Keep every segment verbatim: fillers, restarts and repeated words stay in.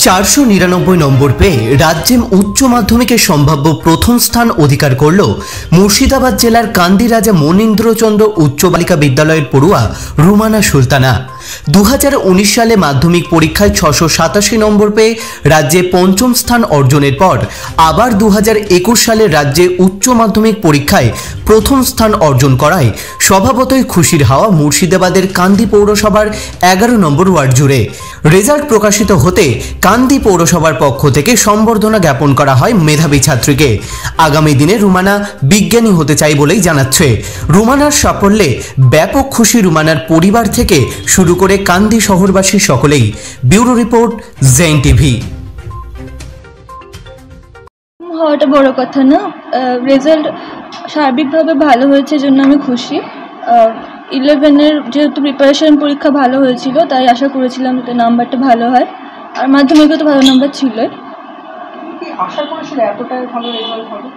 চারশো নিরানব্বই নম্বর পেয়ে রাজ্যে উচ্চ মাধ্যমিকে সম্ভাব্য প্রথম স্থান অধিকার করল মুর্শিদাবাদ জেলার কান্দিরাজা মনীন্দ্রচন্দ্র উচ্চ বালিকা বিদ্যালয়ের পড়ুয়া রুমানা সুলতানা। দু হাজার উনিশ সালে মাধ্যমিক পরীক্ষায় ছশো সাতাশি নম্বর পেয়ে রাজ্যে পঞ্চম স্থান অর্জনের পর আবার দু হাজার একুশ সালে রাজ্যে উচ্চ মাধ্যমিক পরীক্ষায় প্রথম স্থান অর্জন করায় স্বভাবতই খুশির হাওয়া মুর্শিদাবাদের কান্দি পৌরসভার এগারো নম্বর ওয়ার্ড জুড়ে। রেজাল্ট প্রকাশিত হতে কান্দি পৌরসভার পক্ষ থেকে সম্বর্ধনা জ্ঞাপন করা হয় মেধাবী ছাত্রীকে। আগামী দিনে রুমানা বিজ্ঞানী হতে চাই বলেই জানাচ্ছে। রুমানার সাফল্যে ব্যাপক খুশি রুমানার পরিবার থেকে শুরু করে কান্দি শহরবাসী সকলেই। Bureau report, Zen TV. হওয়াটা বড় কথা না, রেজাল্ট সার্বিকভাবে ভালো হয়েছে জন্য আমি খুশি। ইলেভেনের যেহেতু প্রিপারেশন পরীক্ষা ভালো হয়েছিল, তাই আশা করেছিলাম যাতে নাম্বারটা ভালো হয়, আর মাধ্যমিকে তো ভালো নাম্বার ছিল। আশা করেছিল এতটাই ভালো রেজাল্ট হবে?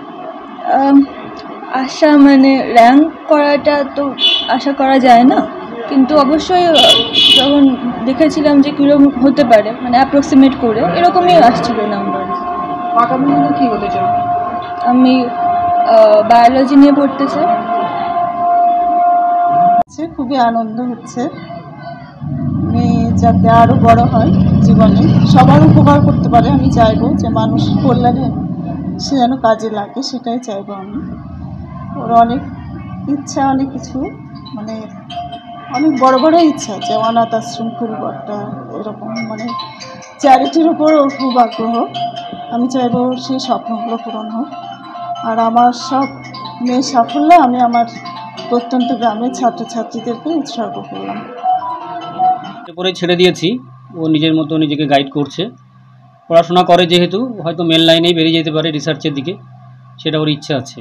আশা মানে র্যাঙ্ক করাটা তো আশা করা যায় না, কিন্তু অবশ্যই যখন দেখেছিলাম যে কীরকম হতে পারে, মানে অ্যাপ্রক্সিমেট করে এরকমই আসছিল নাম্বার। আগামী দিনে কী হতে চাই? আমি বায়োলজি নিয়ে পড়তে চাই। খুবই আনন্দ হচ্ছে, মেয়ে যাতে আরও বড় হয়, জীবনে সবার উপকার করতে পারে। আমি চাইবো যে মানুষ কল্যাণে সে যেন কাজে লাগে, সেটাই চাইবো আমি। ওর অনেক ইচ্ছা, অনেক কিছু, মানে অনেক বড় বড় ইচ্ছা, যে অনাথ আশ্রম খুলব একটা, এরকম মানে চ্যারিটির উপর ওর খুব আগ্রহ। আমি চাইবো সেই স্বপ্নগুলো পূরণ হোক। আর আমার সব মেয়ের সাফল্যে আমি আমার প্রত্যন্ত গ্রামের ছাত্রছাত্রীদেরকে উৎসর্গ করলাম। পরে ছেড়ে দিয়েছি, ও নিজের মতো নিজেকে গাইড করছে। পড়াশোনা করে যেহেতু, হয়তো মেন লাইনেই বেরিয়ে যেতে পারে রিসার্চের দিকে, সেটা ওর ইচ্ছা আছে।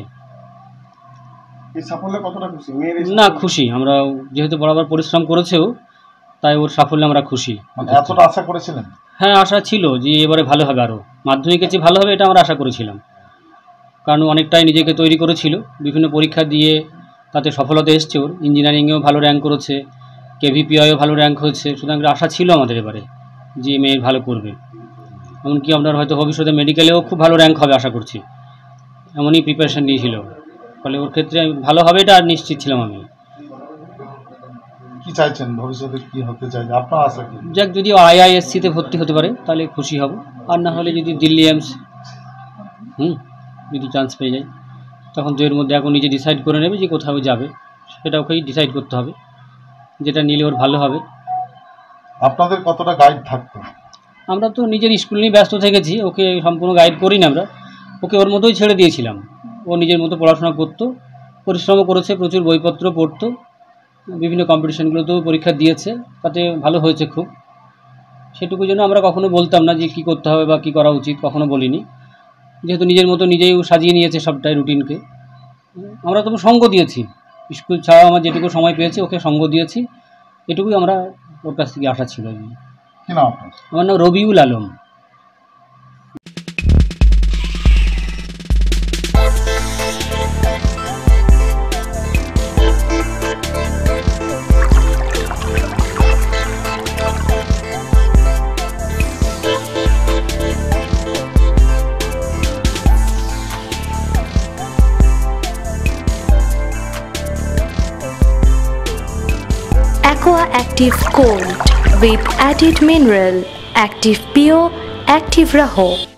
না, খুশি আমরা, যেহেতু বরাবর পরিশ্রম করেছেও, তাই ওর সাফল্যে আমরা খুশি। এতটা আশা করেছিলেন? হ্যাঁ, আশা ছিল যে এবারে ভালো হবে, আরও মাধ্যমিকের চেয়ে ভালো হবে, এটা আমরা আশা করেছিলাম। কারণ অনেকটাই নিজেকে তৈরি করেছিল, বিভিন্ন পরীক্ষা দিয়ে তাতে সফলতা এসছে। ওর ইঞ্জিনিয়ারিংয়েও ভালো র্যাঙ্ক করেছে, কেভিপিআইও ভালো র্যাঙ্ক হয়েছে। সুতরাং আশা ছিল আমাদের এবারে যে মেয়ে ভালো করবে। এমনকি আপনার হয়তো ভবিষ্যতে মেডিকেলেও খুব ভালো র্যাঙ্ক হবে আশা করছি, এমনই প্রিপারেশান নিয়েছিল। ফলে ওর ক্ষেত্রে ভালো হবে এটা আর নিশ্চিত ছিলাম আমি। কি চাইছেন ভবিষ্যতে, কি হতে চাই আপনার আশা কি? যাক, যদি আইআইএসসিতে ভর্তি হতে পারে তাহলে খুশি হব, আর না হলে যদি দিল্লি এমস হুম যদি চান্স পেয়ে যায়, তখন তো এর মধ্যে এখন নিজে ডিসাইড করে নেবে যে কোথাও যাবে, সেটা ওকেই ডিসাইড করতে হবে, যেটা নিলে ওর ভালো হবে। আপনাদের কতটা গাইড থাকতো? আমরা তো নিজের স্কুল নিয়ে ব্যস্ত থেকেছি, ওকে সম্পূর্ণ গাইড করি না আমরা, ওকে ওর মতোই ছেড়ে দিয়েছিলাম। ও নিজের মতো পড়াশোনা করতো, পরিশ্রমও করেছে, প্রচুর বইপত্র পড়তো, বিভিন্ন কম্পিটিশানগুলোতেও পরীক্ষা দিয়েছে, তাতে ভালো হয়েছে খুব। সেটুকু জন্য আমরা কখনো বলতাম না যে কী করতে হবে বা কী করা উচিত, কখনো বলিনি। যেহেতু নিজের মতো নিজেই সাজিয়ে নিয়েছে সবটাই রুটিনকে। আমরা তবু সঙ্গ দিয়েছি, স্কুল ছাড়া আমার যেটুকু সময় পেয়েছি ওকে সঙ্গ দিয়েছি, এটুকুই আমরা ওর কাছ থেকে আশা ছিল। আমার নাম Rabiul Alam. Aqua Active Gold with added mineral, Active Pure, Active Raho.